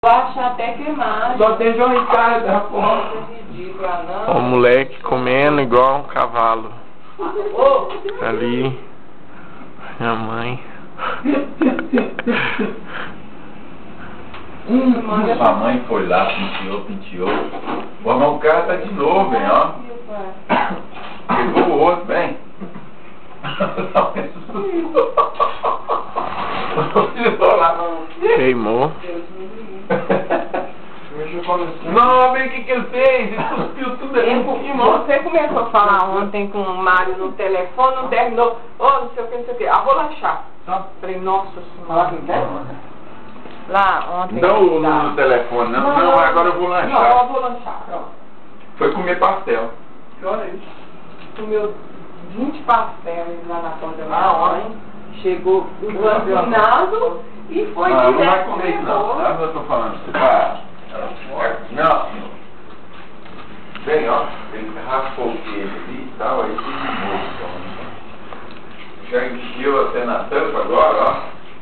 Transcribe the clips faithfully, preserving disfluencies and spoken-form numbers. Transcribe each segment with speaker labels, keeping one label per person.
Speaker 1: Acho até queimado.
Speaker 2: Só tem João Ricardo da porra.
Speaker 3: O moleque comendo igual um cavalo. Ali, minha mãe.
Speaker 2: Hum, sua mãe foi lá, penteou, penteou. O irmão cara tá de novo, hein, ó. Pegou o outro, vem.
Speaker 3: Queimou.
Speaker 2: Não, vem o que que ele fez? Ele cuspiu tudo ali.
Speaker 1: Você começou a falar ontem com o Mário no telefone, não terminou. Ô, não sei o que, não sei o que. Ah, vou lanchar. Falei, nossa senhora. Lá, ontem.
Speaker 2: Não no, no telefone, não. Não, não, agora eu vou lanchar.
Speaker 1: Não, eu vou lanchar. Pronto.
Speaker 2: Foi comer pastel.
Speaker 1: Que hora é isso? Comeu vinte pastéis lá na porta da minha
Speaker 2: Ah,
Speaker 1: mãe. Chegou vacinado e foi
Speaker 2: Ah, não vai
Speaker 1: direto
Speaker 2: comer isso
Speaker 1: pro
Speaker 2: não.
Speaker 1: nervoso.
Speaker 2: Sabe o que eu tô falando? Você tá... Não. Vem, ó. Ele raspou o queijo ali e tal, aí fica de novo. Já encheu até na tampa agora, ó.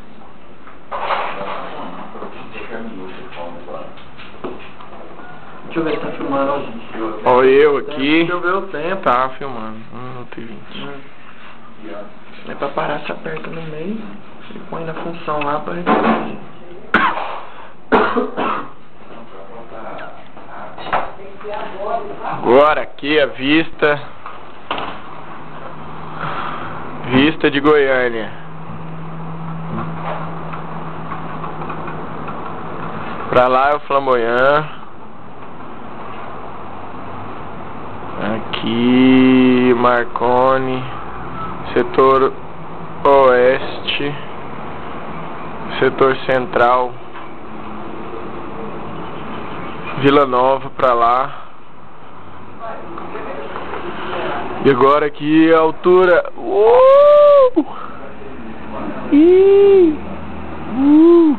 Speaker 4: Deixa eu ver se tá filmando algum.
Speaker 3: Olha eu aqui.
Speaker 4: Deixa eu ver o tempo.
Speaker 3: Tá filmando. um minuto e vinte.
Speaker 4: É pra parar, se aperta no meio e põe na função lá pra repetir.
Speaker 3: Agora aqui a vista. Vista de Goiânia. Pra lá é o Flamboyant. Aqui Marconi. Setor oeste. Setor central. Vila Nova pra lá. E agora aqui a altura. Uh! Ih! Uh!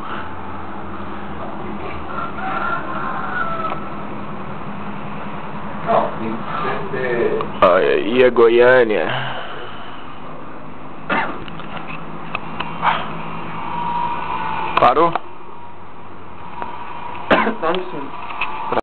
Speaker 2: Não, tem que ser...
Speaker 3: Olha aí a Goiânia. Parou?
Speaker 4: Tá em cima.